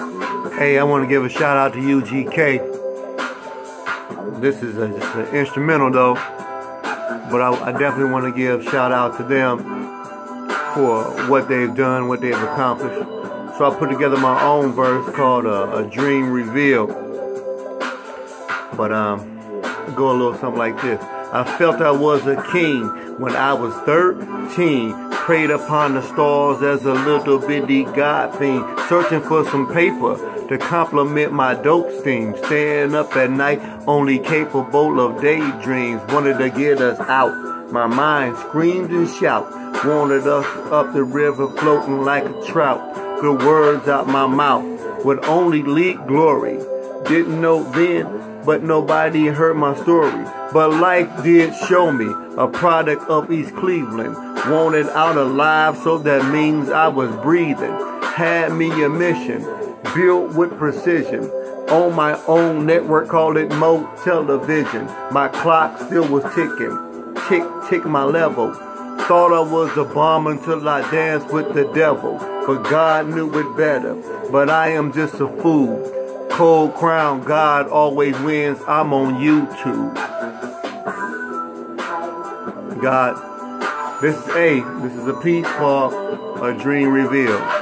Hey, I want to give a shout out to UGK. This is just an instrumental though, but I definitely want to give shout out to them for what they've done, what they've accomplished. So I put together my own verse called a Dream Reveal. But it go a little something like this. I felt I was a king when I was 13. Prayed upon the stars as a little bitty god fiend, searching for some paper to complement my dope steam. Staying up at night, only capable of daydreams. Wanted to get us out. My mind screamed and shout. Wanted us up the river floating like a trout. Good words out my mouth would only lead glory. Didn't know then, but nobody heard my story. But life did show me a product of East Cleveland. Wanted out alive, so that means I was breathing. Had me a mission, built with precision. On my own network, called it Motell Television. My clock still was ticking. Tick, tick my level. Thought I was the bomb until I danced with the devil. But God knew it better. But I am just a fool. Cold crown, God always wins. I'm on YouTube. God, this is a piece called A Dream Reveal.